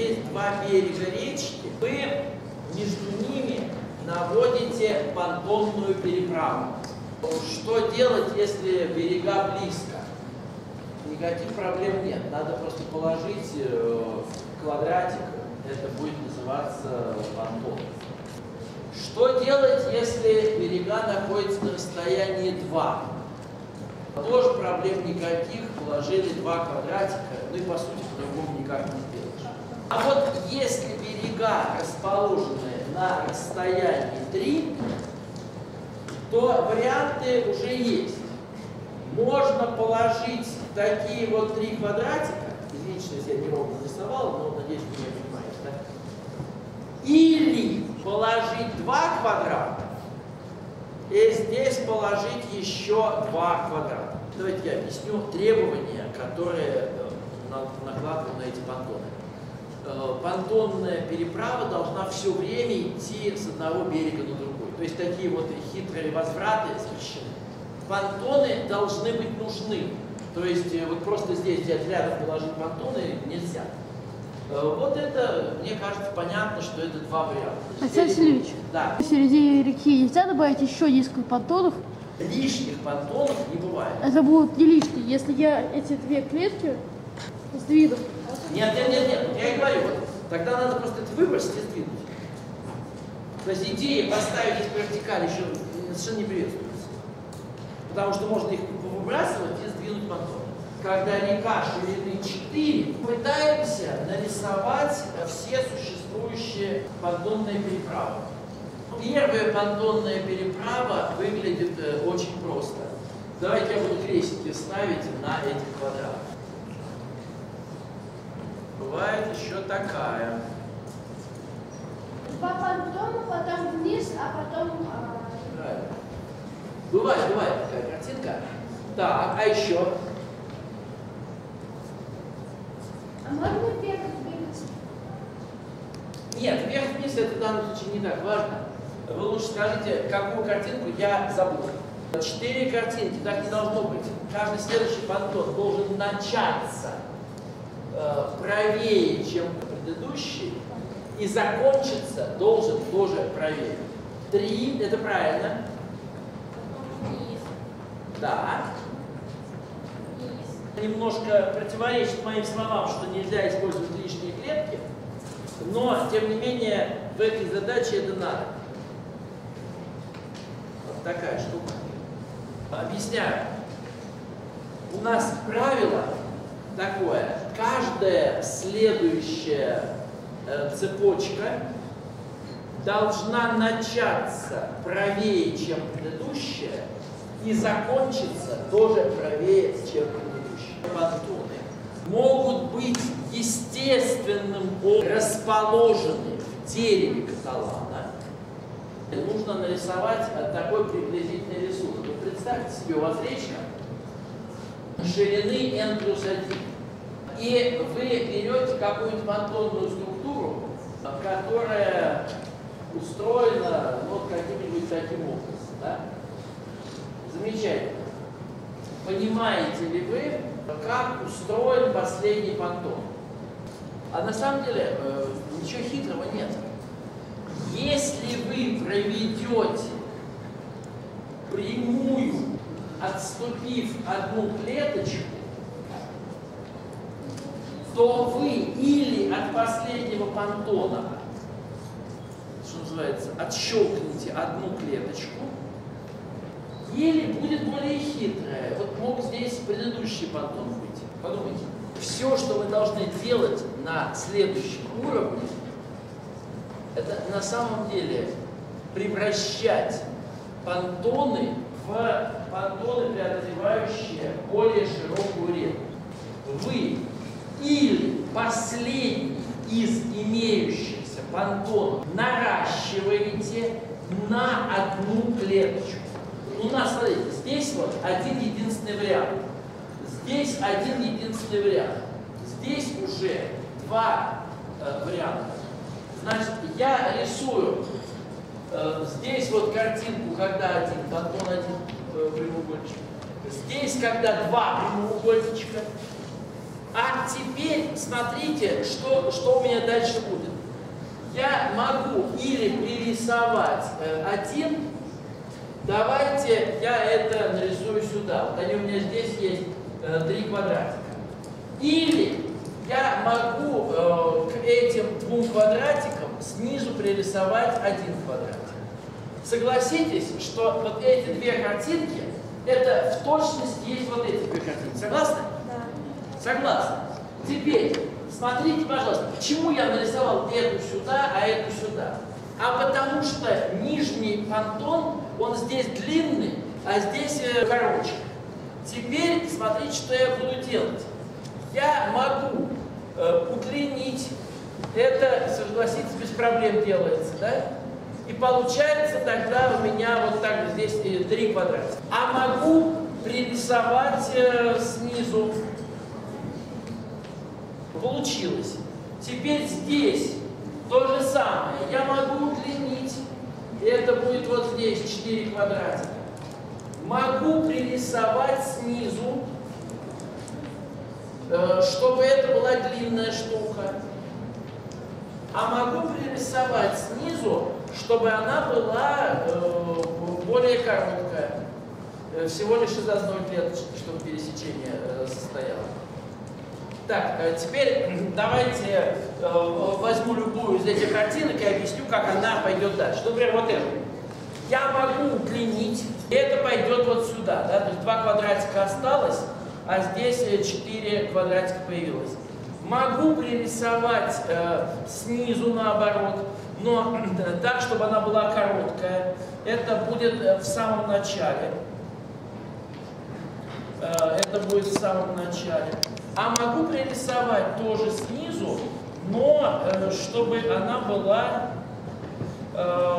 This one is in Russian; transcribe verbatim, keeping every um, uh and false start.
есть два берега речки, вы между ними наводите понтонную переправу. Что делать, если берега близко? Никаких проблем нет. Надо просто положить квадратик, это будет называться понтон. Что делать, если берега находятся на расстоянии два? Тоже проблем никаких, положили два квадратика, ну и по сути по-другому никак не сделаешь. А вот если берега расположены на расстоянии три, то варианты уже есть. Можно положить такие вот три квадратика, извините, что я неровно нарисовал, но надеюсь, вы меня понимаете, да? Или положить два квадрата, и здесь положить еще два квадрата. Давайте я объясню требования, которые накладываю на эти понтоны. Понтонная переправа должна все время идти с одного берега на другой. То есть такие вот хитрые возвраты запрещены. Понтоны должны быть нужны. То есть вот просто здесь взять рядом положить понтоны нельзя. Вот это, мне кажется, понятно, что это два варианта. Александр Васильевич, да. В середине реки нельзя добавить еще несколько понтонов? Лишних понтонов не бывает. Это будут не лишние, если я эти две клетки сдвину. Нет, нет, нет, нет, я и говорю, вот, тогда надо просто это выбросить и сдвинуть. То есть идея поставить их вертикаль еще совершенно не приветствуется. Потому что можно их выбрасывать и сдвинуть понтон. Когда река ширины четыре, пытаемся нарисовать все существующие понтонные переправы. Первая понтонная переправа выглядит э, очень просто. Давайте я буду крестики ставить на этих квадратах. Бывает еще такая. Два понтона, потом вниз, а потом... Правильно. Бывает, бывает такая картинка. Так, а еще? А можно вверх-вниз? Нет, вверх-вниз это в данном случае не так важно. Вы лучше скажите, какую картинку я забыл. Четыре картинки, так не должно быть. Каждый следующий понтон должен начаться э, правее, чем предыдущий, и закончиться должен тоже правее. Три, это правильно. Да. Немножко противоречит моим словам, что нельзя использовать лишние клетки, но, тем не менее, в этой задаче это надо. Вот такая штука. Объясняю. У нас правило такое. Каждая следующая э, цепочка должна начаться правее, чем предыдущая, и закончиться тоже правее, чем предыдущая. Понтоны могут быть естественным образом расположены в дереве каталана. Нужно нарисовать такой приблизительный рисунок. Вот представьте себе, у вас речка ширины эн плюс один. И вы берете какую-нибудь понтонную структуру, которая устроена вот каким-нибудь таким образом. Да? Замечательно. Понимаете ли вы, как устроен последний понтон? А на самом деле э, ничего хитрого нет. Если вы проведете прямую, отступив одну клеточку, то вы или от последнего понтона, что называется, отщелкните одну клеточку, или будет более хитрое. Вот мог здесь предыдущий понтон быть. Подумайте. Все, что мы должны делать на следующем уровне, это на самом деле превращать понтоны в понтоны, преодолевающие более широкую реку. Вы или последний из имеющихся понтонов наращиваете на одну клеточку. У нас, смотрите, здесь вот один единственный вариант. Здесь один единственный вариант. Здесь уже два э, варианта. Значит, я рисую э, здесь вот картинку, когда один понтон, один э, прямоугольничек. Здесь, когда два прямоугольничка. А теперь смотрите, что, что у меня дальше будет. Я могу или пририсовать э, один. Давайте я это нарисую сюда. Вот они у меня здесь есть э, три квадратика. Или я могу э, к этим двум квадратикам снизу пририсовать один квадратик. Согласитесь, что вот эти две картинки, это в точности есть вот эти две картинки. Согласны? Да. Согласны. Теперь, смотрите, пожалуйста, почему я нарисовал эту сюда, а эту сюда? А потому что нижний понтон, он здесь длинный, а здесь э, короче. Теперь смотрите, что я буду делать. Я могу э, удлинить, это, согласитесь, без проблем делается, да? И получается тогда у меня вот так здесь э, три квадрата. А могу пририсовать э, снизу. Получилось. Теперь здесь то же самое. Я могу удлинить. Это будет вот здесь четыре квадратика. Могу пририсовать снизу, чтобы это была длинная штука. А могу пририсовать снизу, чтобы она была э, более короткая. Всего лишь из одной клеточки, чтобы пересечение э, состояло. Так, э, теперь давайте э, возьму любую из этих картинок и объясню, как она пойдет дальше. Например, вот эту. Я могу удлинить, и это пойдет вот сюда. Да? То есть два квадратика осталось, а здесь четыре квадратика появилось. Могу пририсовать э, снизу наоборот, но э, так, чтобы она была короткая. Это будет э, в самом начале. Э, это будет в самом начале. А могу пририсовать тоже снизу, но э, чтобы она была э,